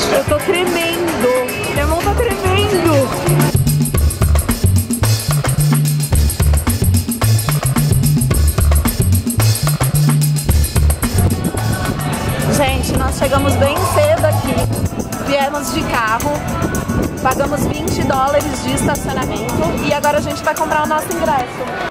Eu tô tremendo. Minha mão tá tremendo. Gente, nós chegamos bem cedo aqui. Viemos de carro. Pagamos $20 de estacionamento. E agora a gente vai comprar o nosso ingresso.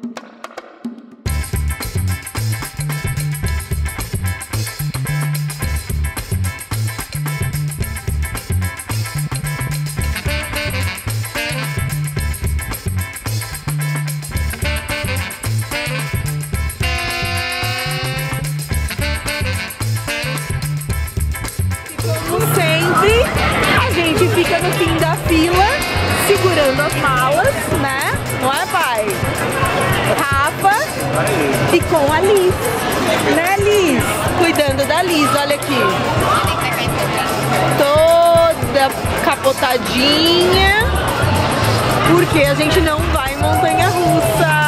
Fica no fim da fila, segurando as malas, né? Não é, pai? Rafa e com a Liz, né, Liz? Cuidando da Liz, olha aqui. Toda capotadinha, porque a gente não vai em montanha-russa.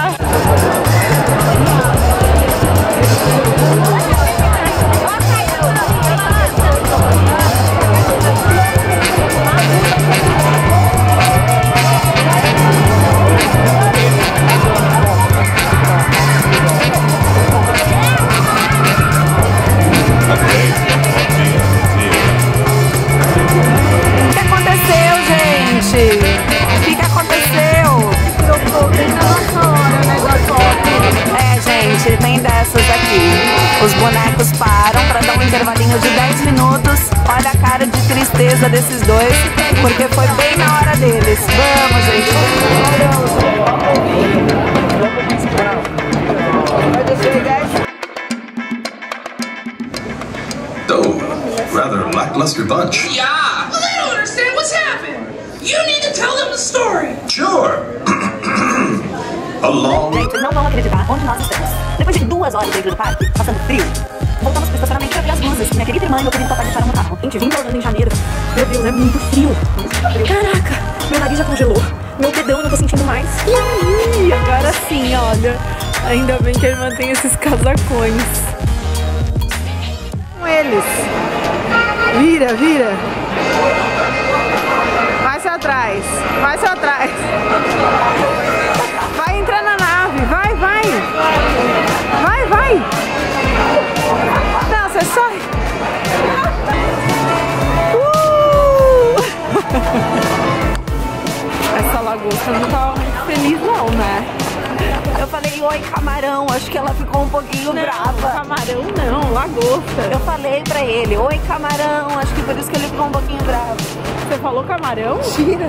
Tem dessas aqui. Os bonecos param para dar um intervalinho de 10 minutos. Olha a cara de tristeza desses dois, porque foi bem na hora deles. Vamos, gente. Oh, rather lackluster bunch. Yeah, I don't understand what's happened. You need to tell them the story. Sure. Gente, vocês não vão acreditar onde nós estamos. Depois de 2 horas dentro do parque, passando frio, voltamos pro estacionamento pra ver as luzes. Minha querida irmã e meu querido papai deixaram no carro. Gente, 20 horas em janeiro. Meu Deus, é muito frio. Caraca, meu nariz já congelou. Meu dedão eu não tô sentindo mais. E agora sim, olha. Ainda bem que a irmã tem esses casacões. Com eles. Vira, vira. Mais pra trás. Mais pra trás. Vai entrar na nave. Vai, vai. Vai, vai. Não, você sai. Essa lagosta não tava muito feliz não, né? Eu falei, oi camarão, acho que ela ficou um pouquinho brava. Camarão não, lagosta. Eu falei pra ele, oi camarão, acho que por isso que ele ficou um pouquinho bravo. Você falou camarão? Tira.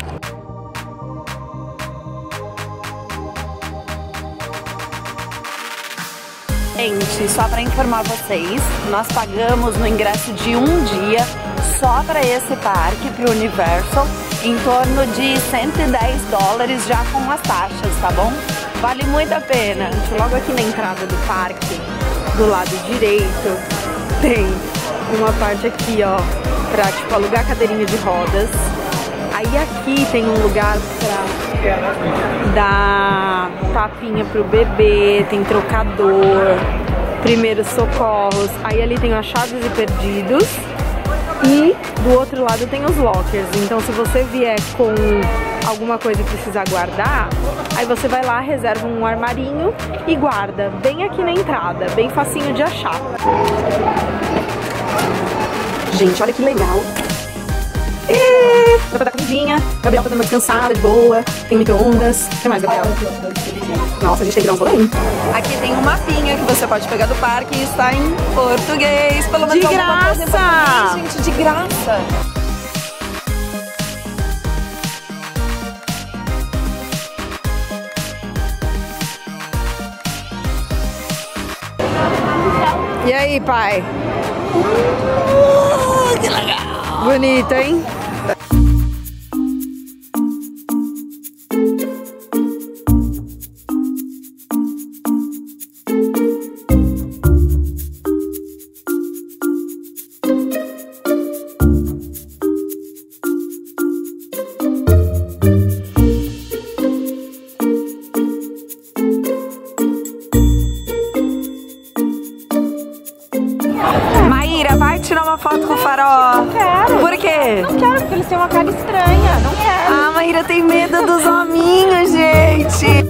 Gente, só pra informar vocês, nós pagamos no ingresso de um dia só pra esse parque, pro Universal, em torno de $110 já com as taxas, tá bom? Vale muito a pena. Logo aqui na entrada do parque, do lado direito, tem uma parte aqui, ó, pra tipo alugar cadeirinha de rodas. Aí aqui tem um lugar pra dar tapinha pro bebê, tem trocador, primeiros socorros. Aí ali tem achados e perdidos. E do outro lado tem os lockers. Então se você vier com alguma coisa e precisar guardar, aí você vai lá, reserva um armarinho e guarda bem aqui na entrada, bem facinho de achar. Gente, olha que legal. Dá pra dar comidinha, Gabriel tá dando uma descansada de boa, tem micro-ondas. O que mais, Gabriel? Nossa, a gente tem que dar um rolê. Aqui tem um mapinha que você pode pegar do parque e está em português. Pelo menos De alguma coisa em graça! português, gente, de graça. E aí, pai? Que legal! Bonito, hein? uma foto com o Faraó? Não quero. Por quê? Não quero, porque eles têm uma cara estranha. Não quero. A Maíra tem medo dos hominhos, gente.